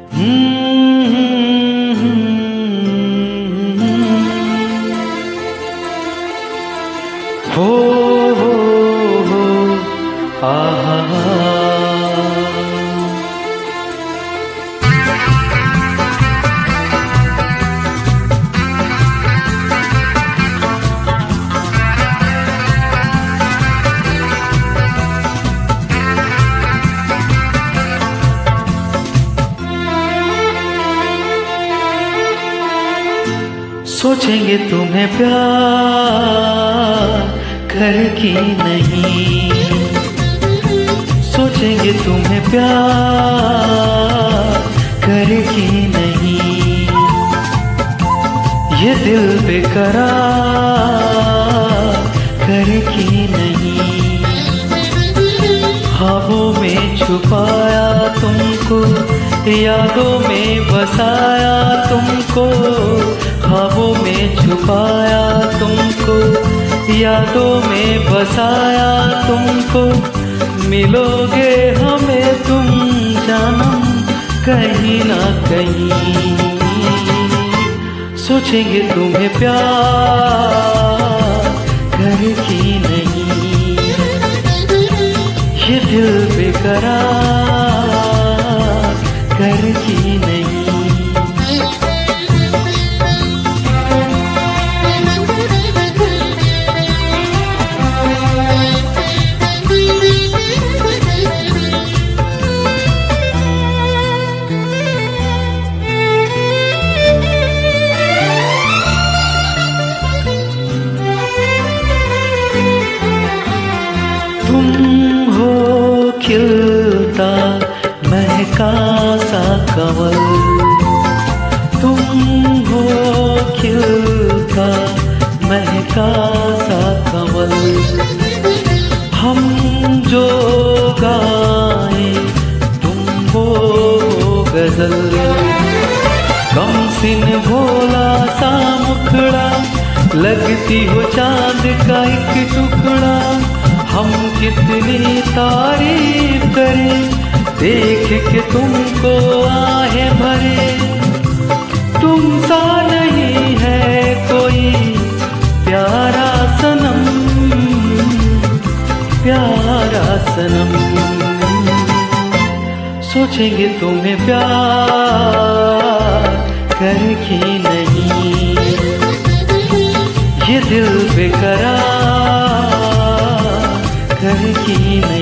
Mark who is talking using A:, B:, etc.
A: हो हो आहा। सोचेंगे तुम्हें प्यार करके नहीं, सोचेंगे तुम्हें प्यार करके नहीं, ये दिल बेकरार करके नहीं। ख्वाबों में छुपाया तुमको, यादों में बसाया तुमको, ख्वाबों में छुपाया तुमको, यादों में बसाया तुमको। मिलोगे हमें तुम जानम कहीं ना कहीं, सोचेंगे तुम्हें प्यार करके नहीं, ये दिल बेकरार करके नहीं। तुम हो खिलता महका सा कमल, तुम हो खिलता महका सा कमल। हम जो गाए तुम वो गजल, कमसिन भोला सा मुखड़ा, लगती हो चांद का एक टुकड़ा। हम कितनी तारीफ करें देख के तुमको आहें भरे, तुम सा नहीं है कोई प्यारा सनम, प्यारा सनम। सोचेंगे तुम्हें प्यार करके नहीं, ये दिल बेकरार करके नहीं।